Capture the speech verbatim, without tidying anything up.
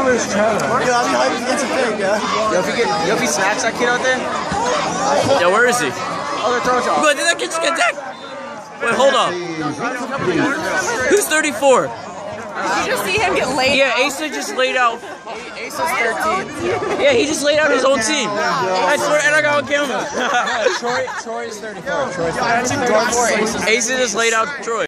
where's Trevor? Yo, I'll be hyped to get some big, yeah? Yo, if he get, yo, if he smacks that kid out there. Yo, where is he? Oh, they're throwing you. But did that kid just get decked? Wait, hold up. Who's thirty-four? Did you just see him get laid Yeah, out? Asa just laid out. Ace is thirteen. Yeah, he just laid out his own team. I swear, and I got on camera. Troy, Troy is thirty-four. Troy is thirty-four. Asa just laid out Troy.